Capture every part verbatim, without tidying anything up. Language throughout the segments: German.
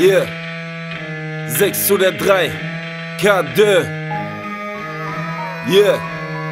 Yeah, sechs oder drei, K zwei. Yeah.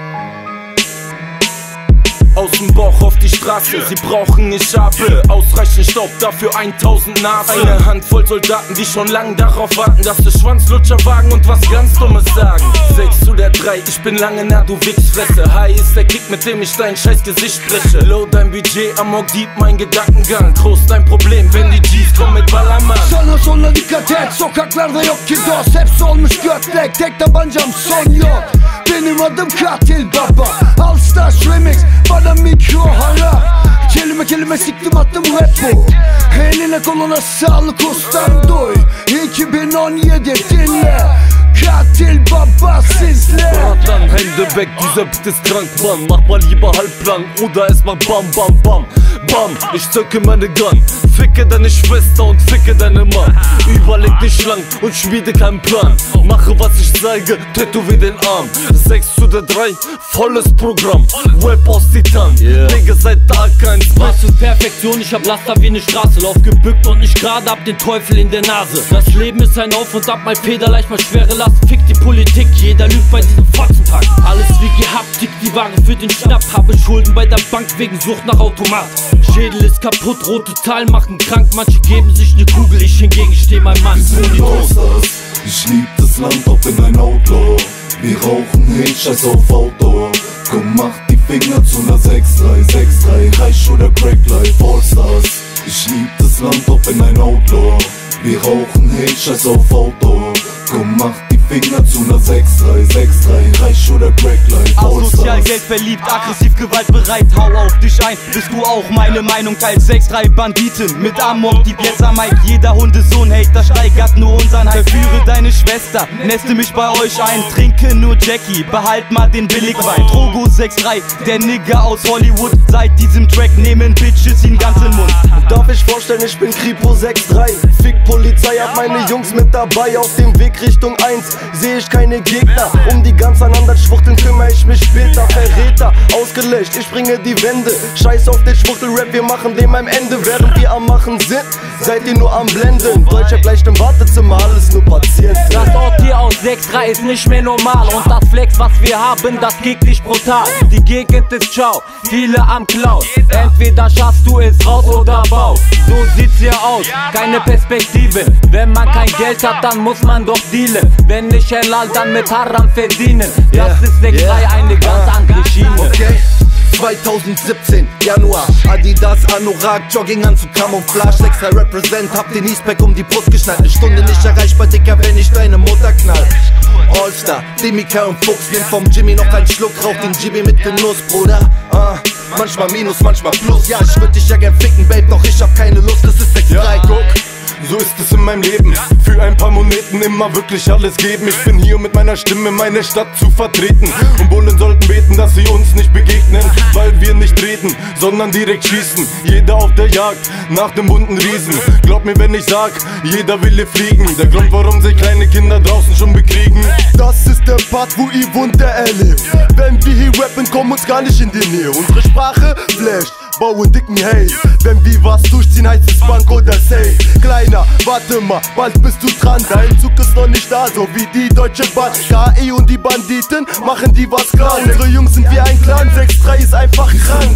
Aus dem Bauch auf die Straße, sie brauchen, ich habe ausreichend Staub, dafür tausend Nasen. Eine Handvoll Soldaten, die schon lang darauf warten, dass der Schwanzlutscher wagen und was ganz Dummes sagen. Sechs oder drei, ich bin lange nah, du Wichsfresse. High ist der Kick, mit dem ich dein scheiß Gesicht spreche. Low dein Budget, Amok Deep mein Gedankengang. Trost dein Problem, wenn die G's kommen mit Ballermann. Sana sola dikkat et, sokaklarda yok ki dost. Hepsi olmuş götlek, tek tabancam son yok. Benim adım Katil Baba, All Stars Remix, bana mikro hala. Kelime kelime siktim attım rap bu. Eline koluna sağlık ustam duy. iki bin on yedi dinle, Katil Baba sizle. Bratlan, Hände weg, dieser Beat ist krank, Mann. Mach mal lieber halblang oder erstmal bam, bam, bam, bam. Ich zücke meine Gun, ficke deine Schwester und ficke deine Mann. Überleg dich lang und schmiede keinen Plan. Mache was ich zeige, tätowier den Arm. Sechs oder drei, volles Programm. Rap aus Titan, yeah. Digga seit Tag eins. Was für Perfektion, ich hab Laster wie ne Straße. Lauf gebückt und nicht gerade, hab den Teufel in der Nase. Das Leben ist ein Auf und Ab, mein Federleicht, mal schwere Last. Fick die Politik, jeder lügt bei diesem Fotzenpack. Alles wie gehabt, tick die Ware für den Schnapp. Habe Schulden bei der Bank wegen Sucht nach Automat. Schädel ist kaputt, rote Zahlen machen krank. Manche geben sich ne Kugel, ich hingegen steh mein Mann. Ich lieb das Land, ob in ein Outlaw. Wir rauchen, hey, scheiß auf Outdoor. Komm, mach die Finger zu ner sechs drei, sechs drei, Reich oder Crack Life, All Stars. Ich lieb das Land, ob in ein Outlaw. Wir rauchen, hey, scheiß auf Outdoor. Komm, mach die Finger zu ner sechs drei, sechs drei, Reich oder Crack Life, All Stars. Asozial, Geld verliebt, aggressiv, gewaltbereit, hau auf dich ein. Bist du auch meine Meinung, teils sechs drei Banditen mit Amok, die jetzt am Mike. Jeder Hundesohn, Hater steigert nur unseren Hype. Verführe deine Schwester, neste mich bei euch ein. Trinke nur Jackie, behalt mal den Billigwein. Drogo sechs drei, der Nigger aus Hollywood. Seit diesem Track nehmen Bitches ihn ganz in Mund. Darf ich vorstellen, ich bin Kripo sechs drei. Fick Polizei, hab meine Jungs mit dabei. Auf dem Weg Richtung eins seh ich keine Gegner. Um die ganz anderen Schwuchteln kümmere ich mich später. Verräter, ausgelöscht, ich bringe die Wände. Scheiß auf den Schwuchtelrap, wir machen dem am Ende. Während wir am Machen sind, seid ihr nur am Blenden. Deutscher gleich im Wartezimmer, alles nur Patienten. Das Ort hier aus sechs drei ist nicht mehr normal. Und das Flex, was wir haben, das geht dich brutal. Die Gegend ist ciao, viele am Klauen. Entweder schaffst du es raus oder bau. So sieht's hier aus, keine Perspektive. Wenn man kein Geld hat, dann muss man doch dealen. Wenn nicht Halal, dann mit Haram verdienen. Das ist sechs drei, eine ganz andere Schiene. Okay. zweitausendsiebzehn, Januar, Adidas, Anorak, Jogginganzug, Camouflage, sechs drei Represent, hab den Eastpack um die Brust geschnallt. Eine Stunde nicht erreichbar, Dicker, wenn ich deine Mutter knall. Allstar, Demika und Fuchs, nimm vom Jimmy noch einen Schluck, rauch den G B mit Genuss, Bruder. Ah, manchmal Minus, manchmal Plus, ja, ich würd dich ja gern ficken, Babe, doch ich hab keine Lust, das ist sechs drei, ja, guck. So ist es in meinem Leben, für ein paar Moneten immer wirklich alles geben. Ich bin hier, um mit meiner Stimme meine Stadt zu vertreten. Und Bullen sollten beten, dass sie uns nicht begegnen, weil wir nicht reden, sondern direkt schießen. Jeder auf der Jagd nach dem bunten Riesen. Glaub mir, wenn ich sag, jeder will hier fliegen. Der Grund, warum sich kleine Kinder draußen schon bekriegen. Das ist der Part, wo ihr Wunder erlebt. Wenn wir hier rappen, kommen uns gar nicht in die Nähe. Unsere Sprache flasht, bauen dicken Hate. Wenn wir was durchziehen, heißt es Bank oder Safe. Kleiner, warte mal, bald bist du dran. Dein Zug ist noch nicht da, so wie die Deutsche Bahn. K E und die Banditen machen die was klar. Unsere Jungs sind wie ein Clan, sechs drei ist einfach krank.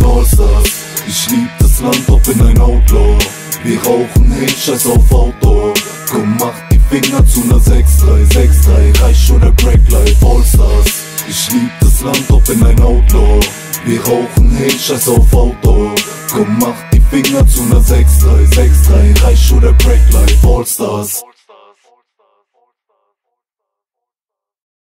Ich lieb das Land, ob in ein Outlaw. Wir rauchen, hey, scheiß auf Outdoor. Komm, mach die Finger zu ner sechs drei, sechs drei, Reich oder Crack Life, All Stars. Ich lieb das Land, ob in ein Outlaw. Wir rauchen, hey, scheiß auf Outdoor. Komm, mach die Finger zu ner sechs drei, sechs drei, Reich oder Crack Life, All Stars.